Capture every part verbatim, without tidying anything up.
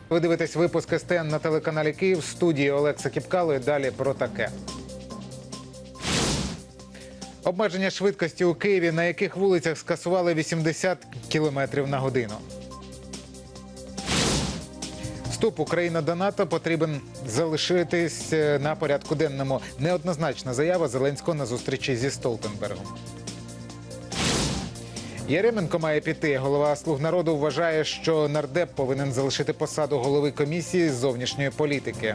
Ви дивитесь випуск ес те ен на телеканалі Київ. В студії Олекса Кіпкало і далі про таке. Обмеження швидкості у Києві, на яких вулицях скасували вісімдесят кілометрів на годину. Вступ України до НАТО потрібен залишитись на порядку денному. Неоднозначна заява Зеленського на зустрічі зі Столтенбергом. Яременко має піти. Голова «Слуг народу» вважає, що нардеп повинен залишити посаду голови комісії з зовнішньої політики.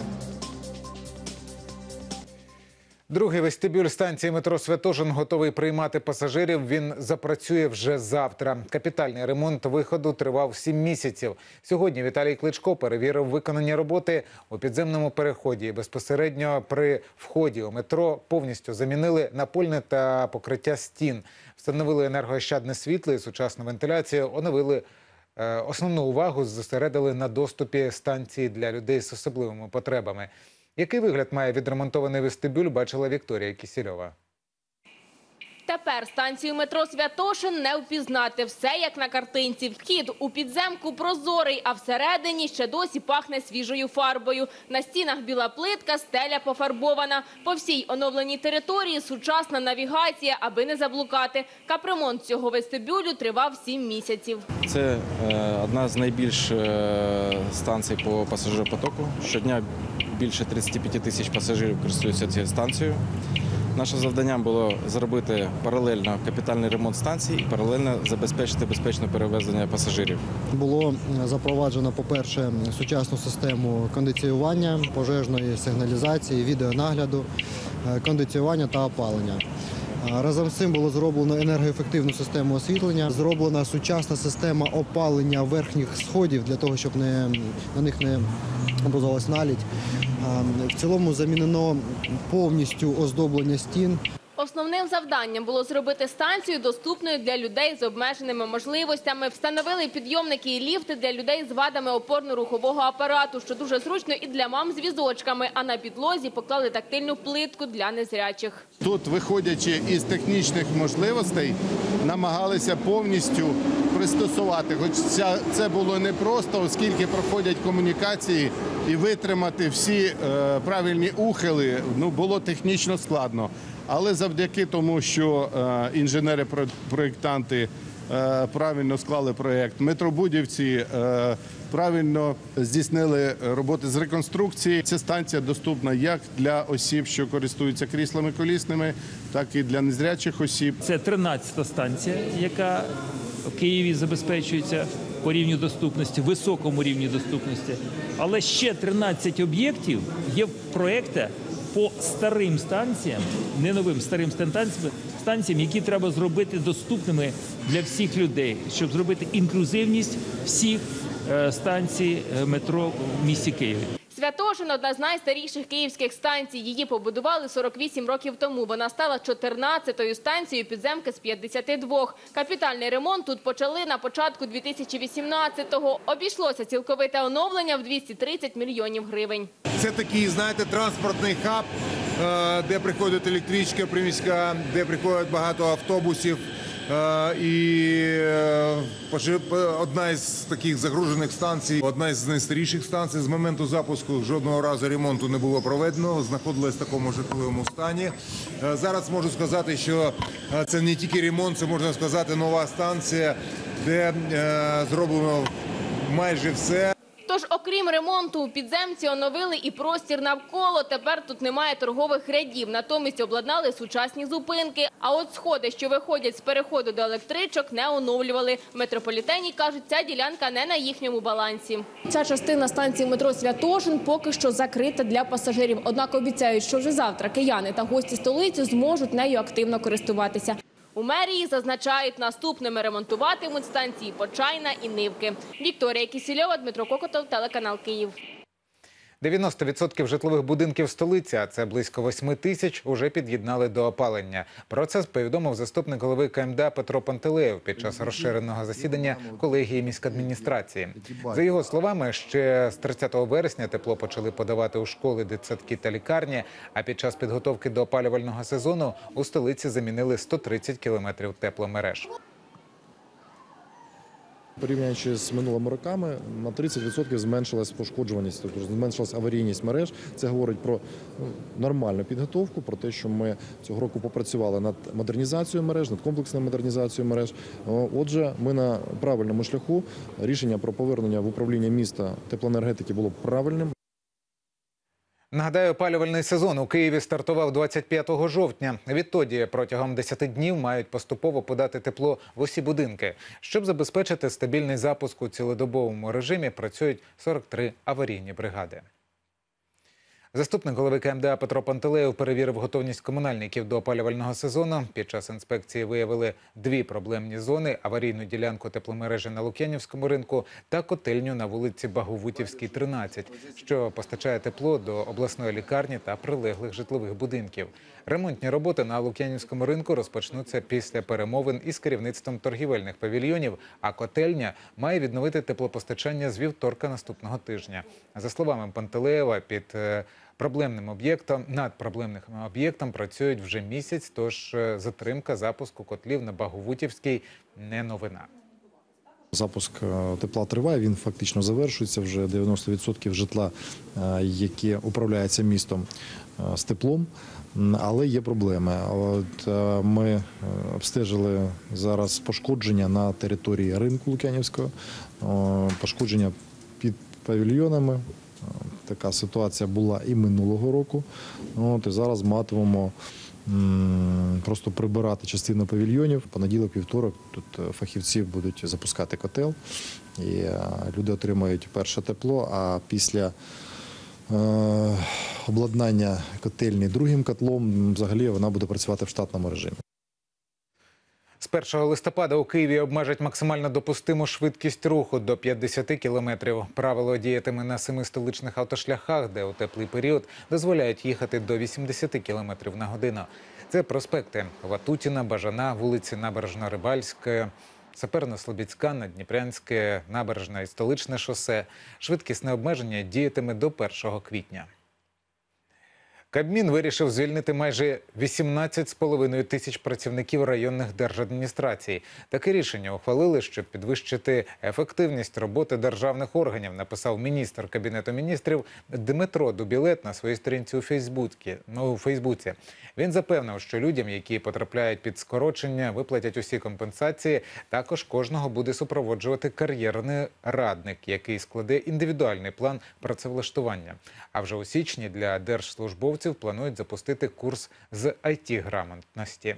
Другий вестибюль станції метро Святошин готовий приймати пасажирів. Він запрацює вже завтра. Капітальний ремонт виходу тривав сім місяців. Сьогодні Віталій Кличко перевірив виконані роботи у підземному переході. Безпосередньо при вході у метро повністю замінили напольне та покриття стін. Встановили енергоощадне світло і сучасну вентиляцію, оновили. Основну увагу зосередили на доступі станції для людей з особливими потребами. Який вигляд має відремонтований вестибюль, бачила Вікторія Кісільова. Тепер станцію метро Святошин не впізнати. Все як на картинці. Вхід у підземку прозорий, а всередині ще досі пахне свіжою фарбою. На стінах біла плитка, стеля пофарбована. По всій оновленій території сучасна навігація, аби не заблукати. Капремонт цього вестибюлю тривав сім місяців. Це е, одна з найбільших е, станцій по пасажиропотоку. Щодня більше тридцять п'ять тисяч пасажирів користуються цією станцією. Наше завдання було зробити паралельно капітальний ремонт станції і паралельно забезпечити безпечне перевезення пасажирів. Було запроваджено, по-перше, сучасну систему кондиціювання, пожежної сигналізації, відеонагляду, кондиціювання та опалення. Разом з цим було зроблено енергоефективну систему освітлення, зроблена сучасна система опалення верхніх сходів для того, щоб не, на них не образувалась налідь. В цілому замінено повністю оздоблення стін. Основним завданням було зробити станцію доступною для людей з обмеженими можливостями. Встановили підйомники і ліфти для людей з вадами опорно-рухового апарату, що дуже зручно і для мам з візочками, а на підлозі поклали тактильну плитку для незрячих. Тут, виходячи із технічних можливостей, намагалися повністю пристосувати. Хоч це було непросто, оскільки проходять комунікації і витримати всі е, правильні ухили, ну, було технічно складно. Але завдяки тому, що е, інженери-проєктанти е, правильно склали проєкт, метробудівці е, правильно здійснили роботи з реконструкції, ця станція доступна як для осіб, що користуються кріслами колісними, так і для незрячих осіб. Це тринадцята станція, яка в Києві забезпечується по рівню доступності, високому рівні доступності. Але ще тринадцять об'єктів є в проєкті по старим станціям, не новим, старим станціям, які треба зробити доступними для всіх людей, щоб зробити інклюзивність всіх станцій метро в місті Києві. Святошин – одна з найстаріших київських станцій. Її побудували сорок вісім років тому. Вона стала чотирнадцятою станцією підземки з п'ятдесяти двох. Капітальний ремонт тут почали на початку дві тисячі вісімнадцятого. Обійшлося цілковите оновлення в двісті тридцять мільйонів гривень. Це такий, знаєте, транспортний хаб, де приходить електричка приміська, де приходять багато автобусів. І одна із таких загружених станцій, одна із найстаріших станцій. З моменту запуску жодного разу ремонту не було проведено, знаходилась в такому жахливому стані. Зараз можу сказати, що це не тільки ремонт, це, можна сказати, нова станція, де зроблено майже все. Тож, окрім ремонту, у підземці оновили і простір навколо. Тепер тут немає торгових рядів. Натомість обладнали сучасні зупинки. А от сходи, що виходять з переходу до електричок, не оновлювали. В метрополітені кажуть, ця ділянка не на їхньому балансі. Ця частина станції метро Святошин поки що закрита для пасажирів. Однак обіцяють, що вже завтра кияни та гості столиці зможуть нею активно користуватися. У мерії зазначають, наступними ремонтуватимуть станції Почайна і Нивки. Вікторія Кісільова, Дмитро Кокотов, телеканал Київ. дев'яносто відсотків житлових будинків столиці, а це близько восьми тисяч, уже під'єднали до опалення. Про це повідомив заступник голови ка ем де а Петро Пантелеєв під час розширеного засідання колегії міськадміністрації. За його словами, ще з тридцятого вересня тепло почали подавати у школи, дитсадки та лікарні, а під час підготовки до опалювального сезону у столиці замінили сто тридцять кілометрів тепломереж. Порівняючи з минулими роками, на тридцять відсотків зменшилась пошкоджуваність, тобто зменшилась аварійність мереж. Це говорить про ну, нормальну підготовку, про те, що ми цього року попрацювали над модернізацією мереж, над комплексною модернізацією мереж. Отже, ми на правильному шляху. Рішення про повернення в управління міста теплоенергетики було правильним. Нагадаю, опалювальний сезон у Києві стартував двадцять п'ятого жовтня. Відтоді протягом десяти днів мають поступово подати тепло в усі будинки. Щоб забезпечити стабільний запуск у цілодобовому режимі, працюють сорок три аварійні бригади. Заступник голови ка ем де а Петро Пантелеєв перевірив готовність комунальників до опалювального сезону. Під час інспекції виявили дві проблемні зони – аварійну ділянку тепломережі на Лук'янівському ринку та котельню на вулиці Баговутівській, тринадцять, що постачає тепло до обласної лікарні та прилеглих житлових будинків. Ремонтні роботи на Лук'янівському ринку розпочнуться після перемовин із керівництвом торгівельних павільйонів, а котельня має відновити теплопостачання з вівторка наступного тижня. За словами Пантелеєва, під проблемним об'єктом, над проблемним об'єктом працюють вже місяць, тож затримка запуску котлів на Баговутівській не новина. Запуск тепла триває, він фактично завершується. Вже дев'яносто відсотків житла, яке управляється містом, з теплом. Але є проблеми. От ми обстежили зараз пошкодження на території ринку Лук'янівського, пошкодження під павільйонами. Така ситуація була і минулого року. От, і зараз матимемо просто прибирати частину павільйонів. Понеділок, вівторок тут фахівці будуть запускати котел, і люди отримають перше тепло, а після е, обладнання котельні другим котлом взагалі вона буде працювати в штатному режимі. З першого листопада у Києві обмежать максимально допустиму швидкість руху до п'ятдесят кілометрів. Правило діятиме на семи столичних автошляхах, де у теплий період дозволяють їхати до вісімдесят кілометрів на годину. Це проспекти Ватутіна, Бажана, вулиці Набережно-Рибальська, Саперно-Слобідська, Наддніпрянське, Набережна і Столичне шосе. Швидкісне обмеження діятиме до першого квітня. Кабмін вирішив звільнити майже вісімнадцять з половиною тисяч працівників районних держадміністрацій. Таке рішення ухвалили, щоб підвищити ефективність роботи державних органів, написав міністр Кабінету міністрів Дмитро Дубілет на своїй сторінці у Фейсбуці. Ну, у Фейсбуці. Він запевнив, що людям, які потрапляють під скорочення, виплатять усі компенсації. Також кожного буде супроводжувати кар'єрний радник, який складе індивідуальний план працевлаштування. А вже у січні для держслужбовців планують запустити курс з ай ті-грамотності.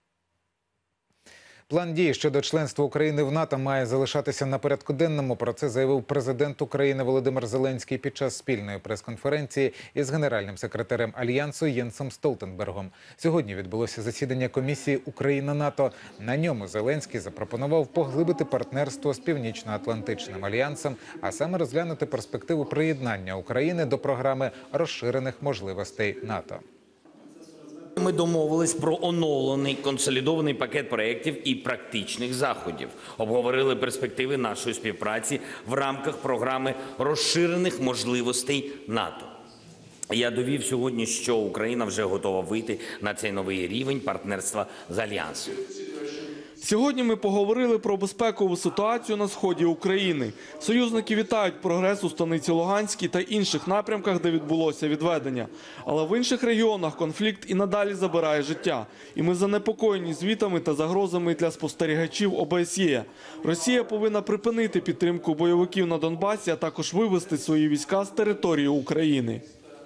План дій щодо членства України в НАТО має залишатися на порядку денному. Про це заявив президент України Володимир Зеленський під час спільної прес-конференції із генеральним секретарем Альянсу Єнсом Столтенбергом. Сьогодні відбулося засідання комісії Україна-НАТО. На ньому Зеленський запропонував поглибити партнерство з Північно-Атлантичним альянсом, а саме розглянути перспективу приєднання України до програми розширених можливостей НАТО. Ми домовились про оновлений консолідований пакет проєктів і практичних заходів. Обговорили перспективи нашої співпраці в рамках програми розширених можливостей НАТО. Я довів сьогодні, що Україна вже готова вийти на цей новий рівень партнерства з Альянсом. Сьогодні ми поговорили про безпекову ситуацію на сході України. Союзники вітають прогрес у станиці Луганській та інших напрямках, де відбулося відведення. Але в інших регіонах конфлікт і надалі забирає життя. І ми занепокоєні звітами та загрозами для спостерігачів о бе ес є. Росія повинна припинити підтримку бойовиків на Донбасі, а також вивести свої війська з території України.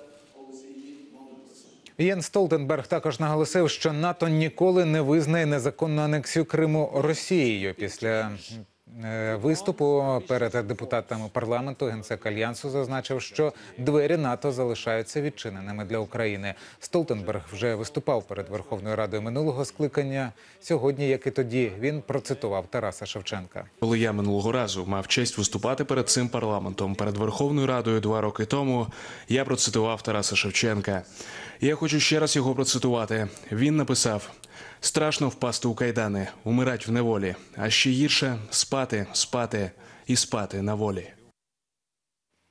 Єнс Столтенберг також наголосив, що НАТО ніколи не визнає незаконну анексію Криму Росією. Після виступу перед депутатами парламенту генсек Альянсу зазначив, що двері НАТО залишаються відчиненими для України. Столтенберг вже виступав перед Верховною Радою минулого скликання. Сьогодні, як і тоді, він процитував Тараса Шевченка. Коли я минулого разу мав честь виступати перед цим парламентом, перед Верховною Радою два роки тому, я процитував Тараса Шевченка. Я хочу ще раз його процитувати. Він написав: «Страшно впасти у кайдани, умирать в неволі, а ще гірше – спати, спати і спати на волі».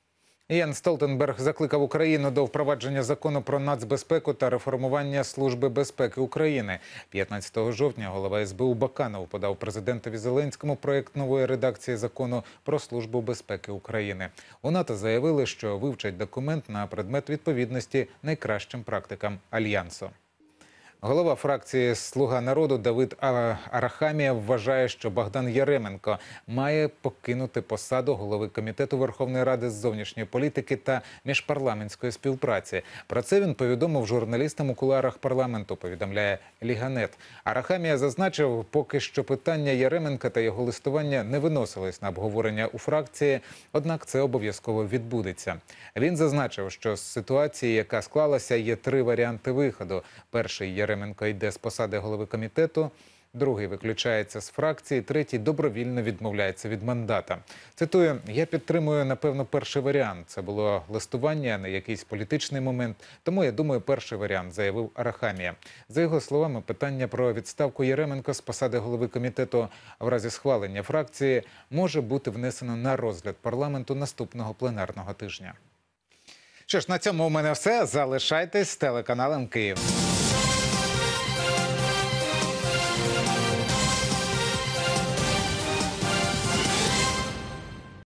Ян Столтенберг закликав Україну до впровадження закону про нацбезпеку та реформування Служби безпеки України. п'ятнадцятого жовтня голова ес бе у Баканов подав президентові Зеленському проєкт нової редакції закону про Службу безпеки України. У НАТО заявили, що вивчать документ на предмет відповідності найкращим практикам Альянсу. Голова фракції «Слуга народу» Давид Арахамієв вважає, що Богдан Яременко має покинути посаду голови Комітету Верховної Ради з зовнішньої політики та міжпарламентської співпраці. Про це він повідомив журналістам у кулуарах парламенту, повідомляє Ліганет. Арахамія зазначив, поки що питання Яременка та його листування не виносились на обговорення у фракції, однак це обов'язково відбудеться. Він зазначив, що з ситуації, яка склалася, є три варіанти виходу. Перший – Яременко Яременко йде з посади голови комітету, другий виключається з фракції, третій добровільно відмовляється від мандата. Цитую, «Я підтримую, напевно, перший варіант. Це було листування, а не якийсь політичний момент. Тому, я думаю, перший варіант», – заявив Арахамія. За його словами, питання про відставку Яременко з посади голови комітету в разі схвалення фракції може бути внесено на розгляд парламенту наступного пленарного тижня. Що ж, на цьому у мене все. Залишайтесь з телеканалом «Київ».